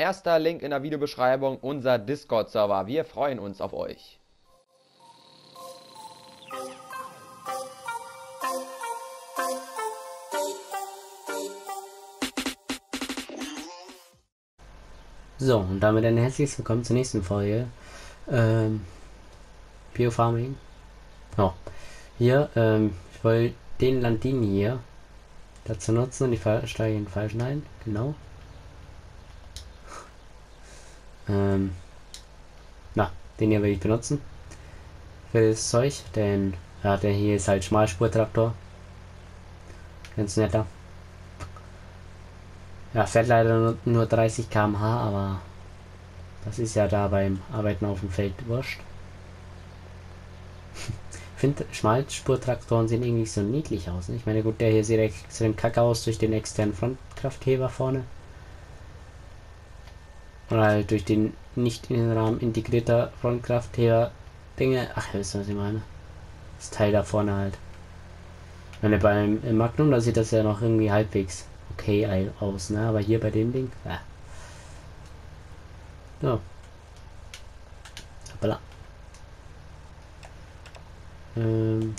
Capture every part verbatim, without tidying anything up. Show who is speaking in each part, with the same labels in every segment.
Speaker 1: Erster Link in der Videobeschreibung, unser Discord-Server. Wir freuen uns auf euch.
Speaker 2: So, und damit ein herzliches Willkommen zur nächsten Folge. Ähm, Biofarming. Oh, hier, ähm, ich wollte den Landini hier dazu nutzen und ich steige ihn falsch ein. Genau. Ähm, na, den hier will ich benutzen. Für das Zeug, denn ja, der hier ist halt Schmalspurtraktor. Ganz netter. Ja, fährt leider nur, nur dreißig Kilometer pro Stunde, aber das ist ja da beim Arbeiten auf dem Feld wurscht. Ich finde, Schmalspurtraktoren sehen irgendwie so niedlich aus. Ne? Ich meine, gut, der hier sieht extrem kacke aus durch den externen Frontkraftheber vorne. Oder halt durch den nicht in den Rahmen integrierter Frontkraftheber Dinge. Ach, ihr wisst, was ich meine. Das Teil da vorne halt. Ich meine, beim im Magnum, da sieht das ja noch irgendwie halbwegs okay aus, ne? Aber hier bei dem Ding, ja. So. Hoppala. Ähm.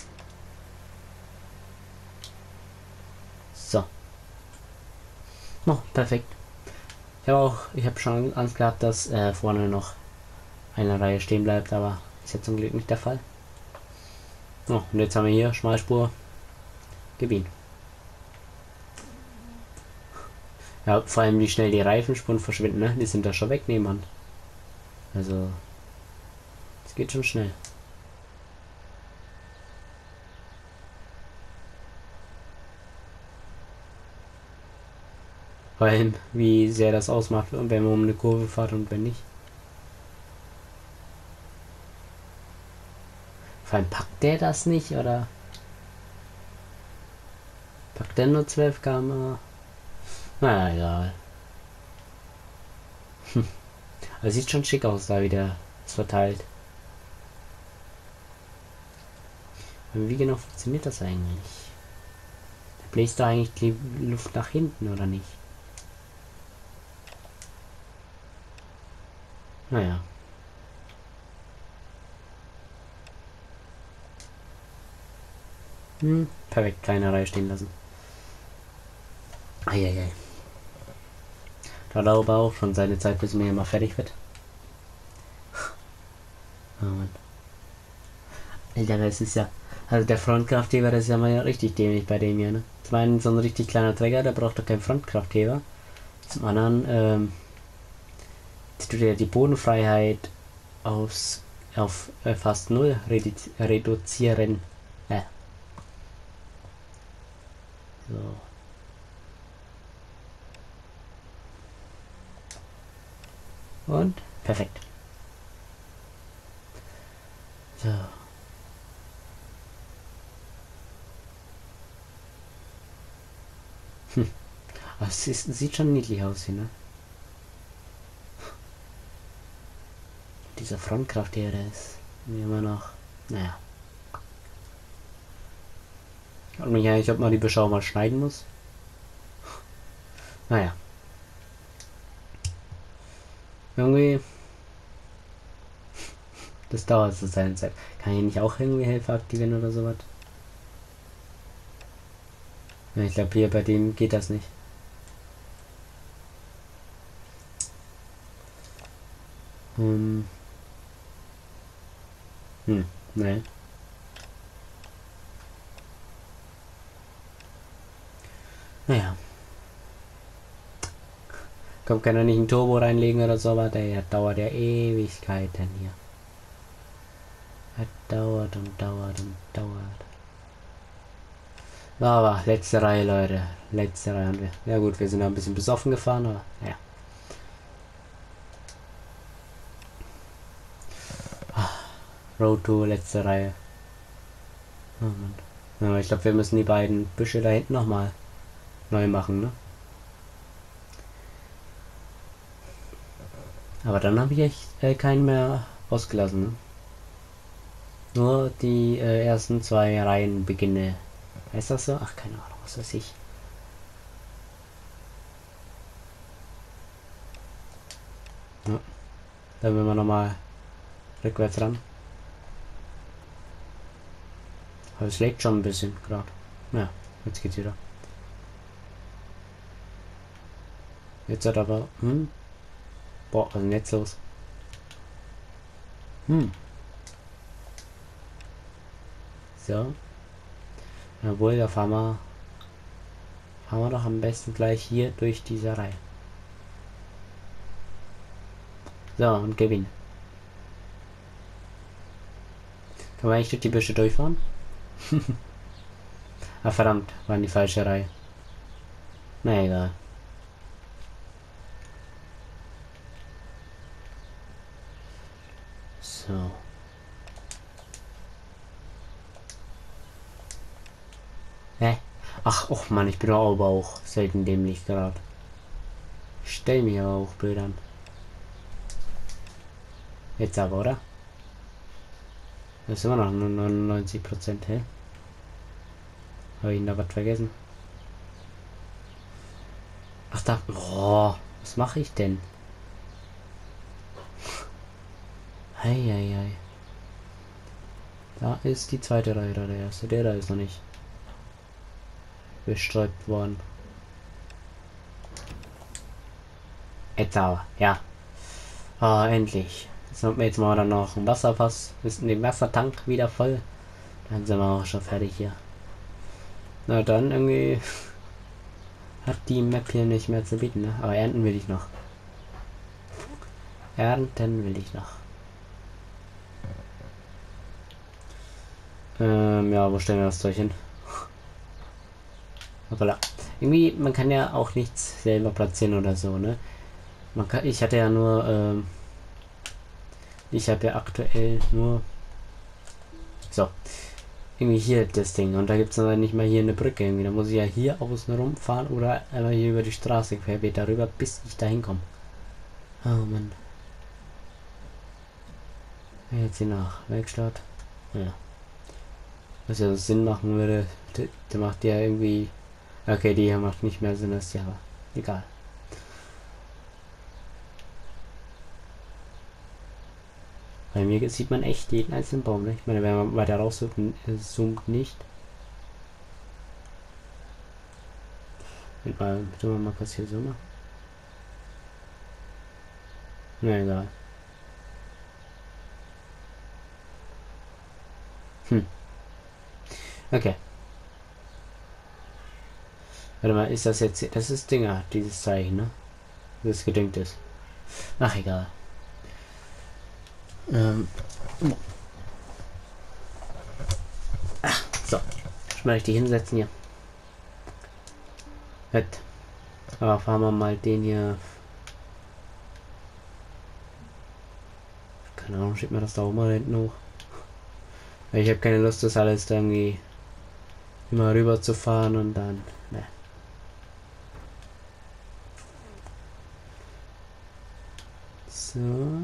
Speaker 2: So. Oh, perfekt. Ich habe auch, ich habe schon Angst gehabt, dass äh, vorne noch eine Reihe stehen bleibt, aber ist jetzt zum Glück nicht der Fall. Oh, und jetzt haben wir hier Schmalspur. Gebiet. Ja, vor allem wie schnell die Reifenspuren verschwinden, ne? Die sind da schon weg nebenan. Also, es geht schon schnell. Vor allem, wie sehr das ausmacht, wenn man um eine Kurve fährt und wenn nicht. Vor allem packt der das nicht, oder? Packt der nur zwölf Kilometer pro Stunde? Naja, egal. Hm. Aber sieht schon schick aus, da wie der es verteilt. Aber wie genau funktioniert das eigentlich? Der bläst da eigentlich die Luft nach hinten, oder nicht? Naja. Hm, perfekt, keine Reihe stehen lassen. Eieiei. Da dauert aber auch schon seine Zeit, bis mir hier mal fertig wird. Oh Mann. Alter, das ist ja... Also der Frontkraftheber, das ist ja mal richtig dämlich bei dem hier, ne? Zum einen so ein richtig kleiner Träger, der braucht doch keinen Frontkraftheber. Zum anderen, ähm... tut er die Bodenfreiheit aufs, auf äh, fast null redu reduzieren. Äh. So. Und perfekt. So. Hm. Aber es ist, sieht schon niedlich aus hier, ne? Dieser Frontkraft hier, der ist immer noch. Naja. Ich frage mich eigentlich, ob man die Beschau mal schneiden muss. Naja. Irgendwie. Das dauert so seine Zeit. Kann ich nicht auch irgendwie Helfer aktivieren oder sowas? Ja, ich glaube, hier bei dem geht das nicht. Hm. Hm, ne. Naja. Komm, kann er nicht ein Turbo reinlegen oder so, aber der dauert ja Ewigkeiten hier. Er dauert und dauert und dauert. Aber letzte Reihe, Leute. Letzte Reihe haben wir. Ja gut, wir sind ein bisschen besoffen gefahren, aber ja. Road to letzte Reihe. Oh Mann. Ja, ich glaube, wir müssen die beiden Büsche da hinten nochmal neu machen, ne? Aber dann habe ich echt äh, keinen mehr ausgelassen, ne? Nur die äh, ersten zwei Reihen beginne. Heißt das so? Ach, keine Ahnung, was weiß ich. Ja. Dann will wir nochmal rückwärts ran. Aber es legt schon ein bisschen gerade. Ja, jetzt geht's wieder. Jetzt hat aber... Hm? Boah, was ist denn jetzt los? Hm. So. Jawohl, da fahren wir... Fahren wir doch am besten gleich hier durch diese Reihe. So, und gewinnen. Kann man eigentlich durch die Büsche durchfahren? Ah, verdammt, war in die falsche Reihe. Na egal. So. Hä? Ach, och Mann, ich bin doch aber auch selten dämlich gerade. Ich stell mich aber auch blöd an. Jetzt aber, oder? Das ist immer noch nur neunundneunzig Prozent, hä? Habe ich denn da was vergessen? Ach da. Oh, was mache ich denn? Eieiei. Da ist die zweite Reihe, oder der erste. Der da ist noch nicht bestreut worden. Jetzt aber, ja. Ah, endlich. Jetzt haben wir jetzt mal dann noch einen Wasserpass. Ist in den Wassertank wieder voll. Dann sind wir auch schon fertig hier. Na dann irgendwie hat die Map hier nicht mehr zu bieten, ne? Aber ernten will ich noch. Ernten will ich noch. Ähm, ja, wo stellen wir das Zeug hin? Hoppala. Irgendwie, man kann ja auch nichts selber platzieren oder so, ne? Man kann, ich hatte ja nur, ähm, ich habe ja aktuell nur, so, irgendwie hier das Ding und da gibt es aber nicht mal hier eine Brücke irgendwie. Da muss ich ja hier außen rumfahren oder einmal hier über die Straße querbeet darüber, bis ich da hinkomme. Oh Mann. Jetzt hier nach Werkstatt. Ja. Was ja Sinn machen würde, der, der macht ja irgendwie. Okay, die hier macht nicht mehr Sinn als die, aber egal. Bei mir sieht man echt jeden einzelnen Baum, ne? Ich meine, wenn man weiter rauszoomt, zoomt nicht. Mal, tun wir mal kurz hier so machen. Na egal. Hm. Okay. Warte mal, ist das jetzt... Das ist Dinger, dieses Zeichen, ne? Das gedüngt ist. Ach, egal. Ähm. Ach, so. Mal richtig hinsetzen hier. Gut. Aber fahren wir mal den hier. Keine Ahnung, schiebt mir das da auch mal hinten hoch. Weil ich habe keine Lust, das alles da irgendwie immer rüber zu fahren und dann. Ne. So.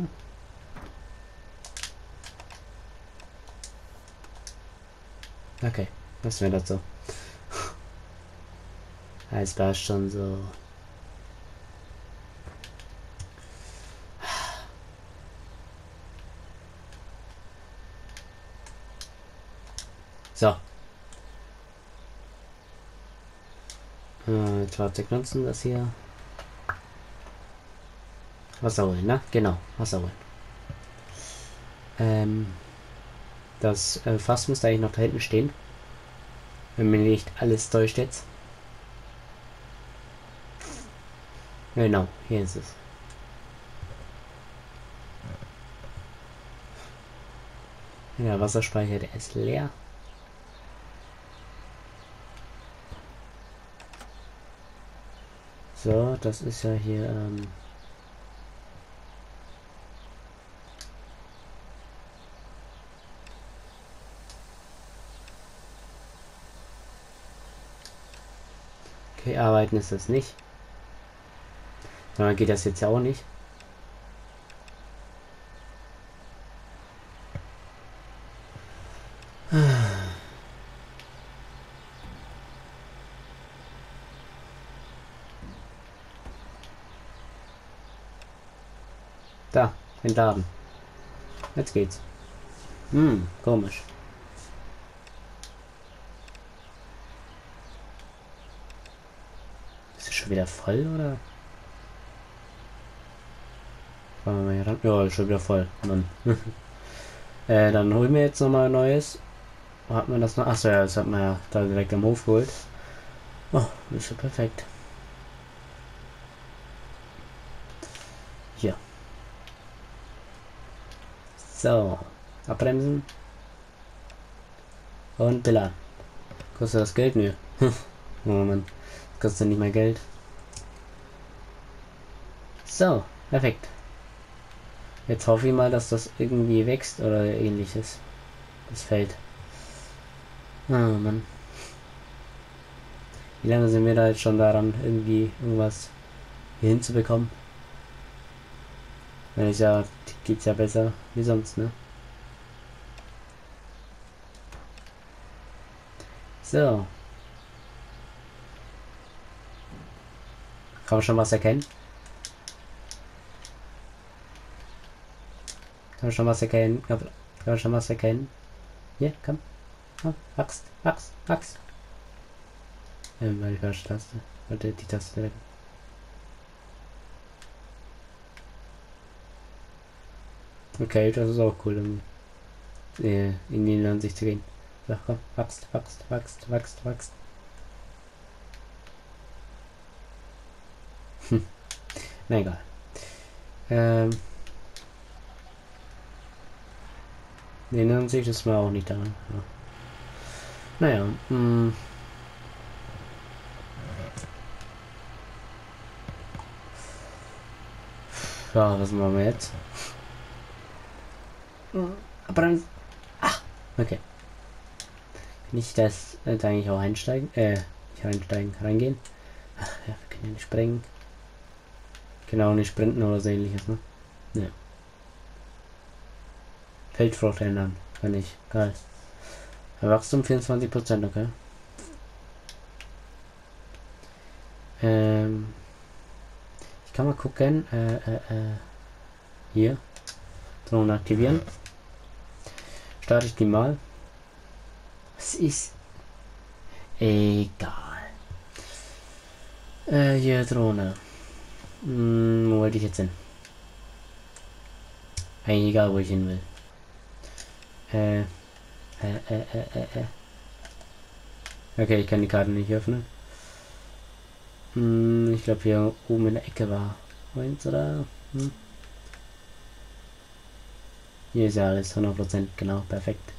Speaker 2: Okay, was wäre das so? Es war schon so. So. Äh, Fahrzeug nutzen das hier. Wasser holen, ne? Genau, Wasser holen. Ähm, das äh, Fass müsste eigentlich noch da hinten stehen. Wenn mir nicht alles täuscht jetzt. Genau, hier ist es. Der Wasserspeicher, der ist leer. So, das ist ja hier, ähm okay, arbeiten ist das nicht. Sondern geht das jetzt ja auch nicht. Da, entladen. Jetzt geht's. Hm, komisch. Ist es schon wieder voll, oder? Fahren wir mal hier ran. Ja, ist schon wieder voll. Mann. äh, dann holen wir jetzt nochmal ein neues. Wo hat man das noch? Achso, ja, das hat man ja da direkt am Hof geholt. Oh, ist schon perfekt. Hier. So. Abbremsen. Und beladen. Kostet das Geld? Nö. Oh Mann. Das kostet nicht mehr Geld. So. Perfekt. Jetzt hoffe ich mal, dass das irgendwie wächst oder ähnliches. Das Feld. Oh Mann. Wie lange sind wir da jetzt schon daran, irgendwie irgendwas hier hinzubekommen? Wenn ich ja, geht's ja besser wie sonst, ne? So. Kann man schon was erkennen? Kann man schon was erkennen? Kann man schon was erkennen? Hier, komm. Komm. Axt, Axt, Axt. Ähm, war die falsche Taste. Wollte die Taste drücken. Okay, das ist auch cool, um äh, in die Ansicht zu gehen. So, komm. Wachst, wachst, wachst, wachst, wachst. Hm. Na egal. Ähm. In der Ansicht ist man auch nicht da. Ja. Naja, mh. Ja, was machen wir jetzt? Aber ach, okay. Kann ich das äh, da eigentlich auch einsteigen? Äh, nicht einsteigen, reingehen? Ach ja, wir können ja nicht sprengen. Genau, nicht sprinten oder so ähnliches, ne? Ne. Feldfrucht ändern. Kann ich. Geil. Wachstum vierundzwanzig Prozent, okay. Ähm. Ich kann mal gucken. Äh, äh, äh. Hier. Drohnen aktivieren. Starte ich die mal. Was ist? Egal. Äh, hier Drohne. Hm, wo wollte ich jetzt hin? Eigentlich egal, wo ich hin will. Äh, äh, äh, äh, äh, äh. Okay, ich kann die Karte nicht öffnen. Hm, ich glaube hier oben in der Ecke war eins, oder? Hm. Hier ist ja alles hundert Prozent, genau, perfekt.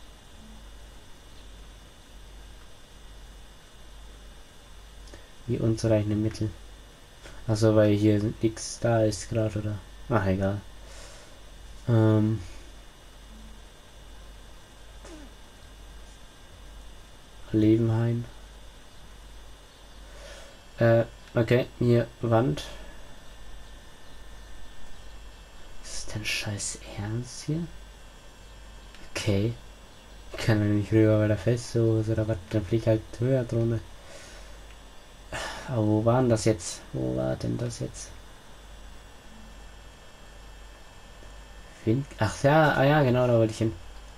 Speaker 2: Wie unzureichende Mittel. Achso, weil hier nichts da ist gerade, oder? Ach, egal. Ähm. Lebenhain. Äh, okay, hier Wand. Ist das denn scheiß Ernst hier? Okay. Ich kann ja nicht rüber, weil der fest so ist oder was. Dann fliegt halt höher Drohne. Aber wo war denn das jetzt? Wo war denn das jetzt? Wind. Ach ja, ah ja, genau, da wollte ich hin.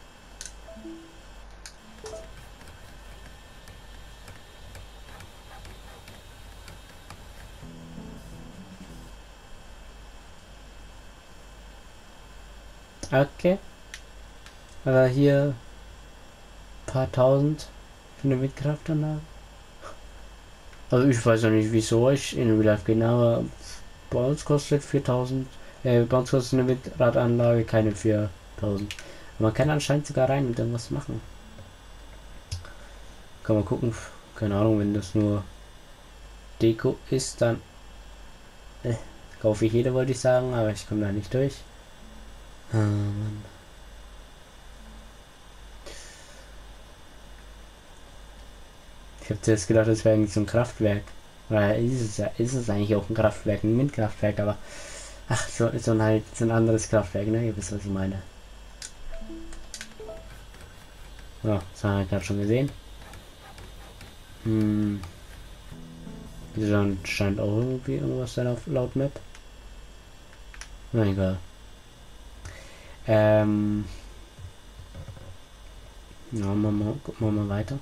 Speaker 2: Okay. Aber hier ein paar tausend für eine Windkraftanlage. Also ich weiß ja nicht, wieso ich in Real Life gehen, aber bei uns kostet viertausend. Äh, bei uns kostet eine Windradanlage keine viertausend. Man kann anscheinend sogar rein und irgendwas machen. Kann man gucken. Keine Ahnung, wenn das nur Deko ist, dann äh, kaufe ich jede, wollte ich sagen, aber ich komme da nicht durch. Ah, Mann. Ich habe zuerst gedacht, das wäre eigentlich so ein Kraftwerk. Oder ist es, ja, ist es eigentlich auch ein Kraftwerk, ein Windkraftwerk, aber ach, so, so ein halt so ein anderes Kraftwerk, ne? Ihr wisst, was ich meine. Ja, das haben wir gerade schon gesehen. Hm. Dann scheint auch irgendwie irgendwas sein auf laut Map. Na egal. Ähm. Ja, machen wir, gucken wir mal weiter.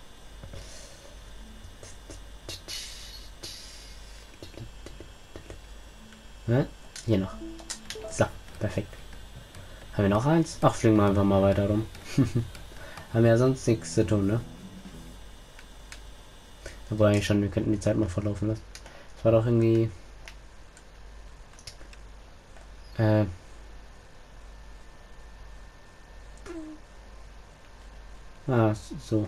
Speaker 2: Ja, hier noch. So, perfekt. Haben wir noch eins? Ach, fliegen wir einfach mal weiter rum. Haben wir ja sonst nichts zu tun, ne? Obwohl eigentlich schon, wir könnten die Zeit mal verlaufen lassen. Das war doch irgendwie... Äh... Ah, so.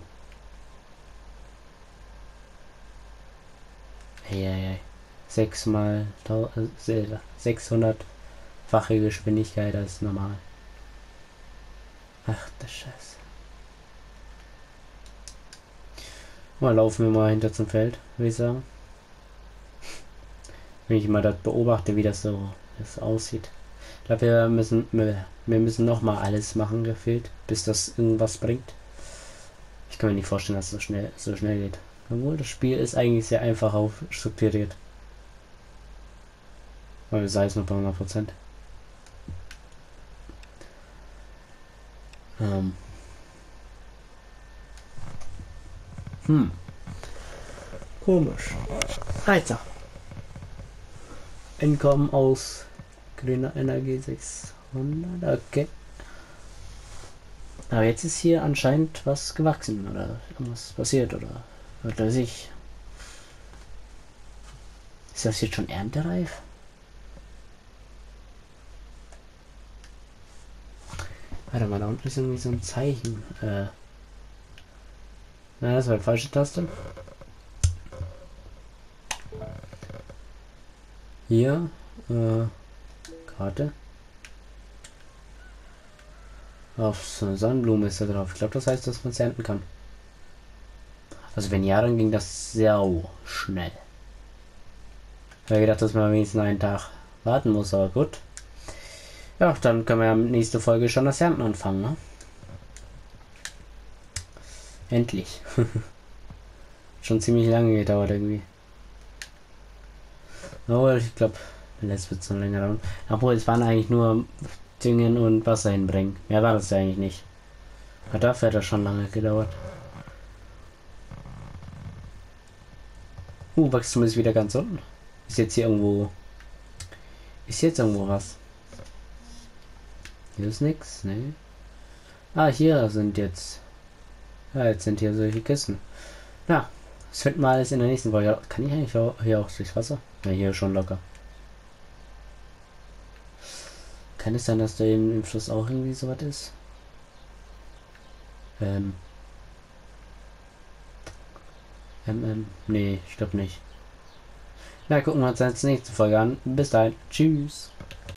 Speaker 2: Eieiei. sechs mal sechshundert-fache Geschwindigkeit als normal. Ach, das Scheiße. Mal laufen wir mal hinter zum Feld, würde ich sagen. Wenn ich mal das beobachte, wie das so das aussieht. Ich glaube, wir müssen wir, wir müssen noch mal alles machen, gefühlt, bis das irgendwas bringt. Ich kann mir nicht vorstellen, dass es so schnell so schnell geht. Obwohl das Spiel ist eigentlich sehr einfach aufstrukturiert. Weil sei es nur bei hundert Prozent. Ähm. Hm. Komisch. Alter. Einkommen aus grüner Energie sechshundert. Okay. Aber jetzt ist hier anscheinend was gewachsen oder irgendwas passiert oder was weiß ich. Ist das jetzt schon erntereif? Warte mal, da unten ist irgendwie so ein Zeichen. Äh. Na, das war die falsche Taste. Hier, äh, Karte. Auf so eine Sonnenblume ist da drauf. Ich glaube, das heißt, dass man es ernten kann. Also wenn ja, dann ging das sehr schnell. Ich habe gedacht, dass man wenigstens einen Tag warten muss, aber gut. Ja, dann können wir ja nächste Folge schon das Ernten anfangen, ne? Endlich. Schon ziemlich lange gedauert irgendwie. Aber ich glaube, jetzt wird es noch länger dauern. Obwohl, es waren eigentlich nur Düngen und Wasser hinbringen. Mehr war das ja eigentlich nicht. Aber dafür hat das schon lange gedauert. Uh, Wachstum ist wieder ganz unten. Ist jetzt hier irgendwo... Ist jetzt irgendwo was? Hier ist nichts, ne? Ah, hier sind jetzt... Ja, jetzt sind hier solche Kisten. Ja, das finden wir alles in der nächsten Folge. Kann ich eigentlich auch, hier auch durchs Wasser? Ja, hier schon locker. Kann es sein, dass da eben im Fluss auch irgendwie so was ist? Ähm. Ähm, ähm. Nee, ich glaube nicht. Na, gucken wir uns jetzt nächste Folge an. Bis dahin. Tschüss.